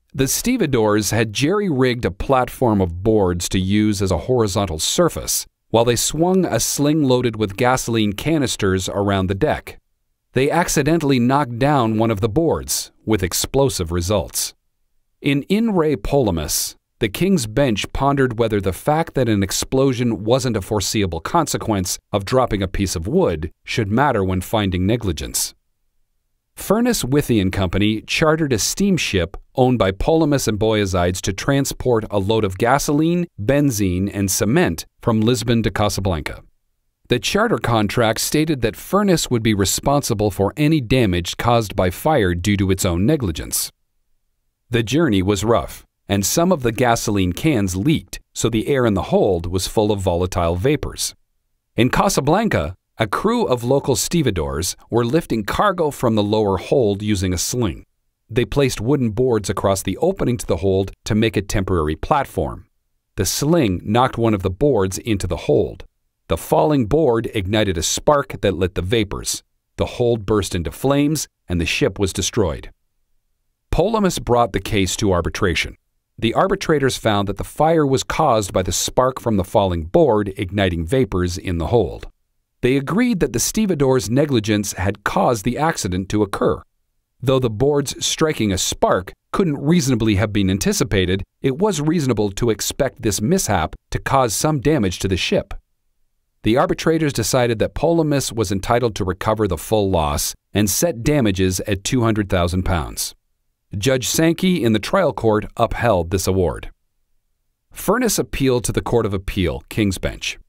The stevedores had jerry-rigged a platform of boards to use as a horizontal surface, while they swung a sling loaded with gasoline canisters around the deck. They accidentally knocked down one of the boards, with explosive results. In Re Polemis, the King's Bench pondered whether the fact that an explosion wasn't a foreseeable consequence of dropping a piece of wood should matter when finding negligence. Furness, Withy Company chartered a steamship owned by Polemis and Boyazides to transport a load of gasoline, benzene, and cement from Lisbon to Casablanca. The charter contract stated that Furness would be responsible for any damage caused by fire due to its own negligence. The journey was rough, and some of the gasoline cans leaked, so the air in the hold was full of volatile vapors. In Casablanca, a crew of local stevedores were lifting cargo from the lower hold using a sling. They placed wooden boards across the opening to the hold to make a temporary platform. The sling knocked one of the boards into the hold. The falling board ignited a spark that lit the vapors. The hold burst into flames, and the ship was destroyed. Polemis brought the case to arbitration. The arbitrators found that the fire was caused by the spark from the falling board igniting vapors in the hold. They agreed that the stevedores' negligence had caused the accident to occur. Though the boards striking a spark couldn't reasonably have been anticipated, it was reasonable to expect this mishap to cause some damage to the ship. The arbitrators decided that Polemis was entitled to recover the full loss and set damages at £200,000. Judge Sankey in the trial court upheld this award. Furness appealed to the Court of Appeal, King's Bench.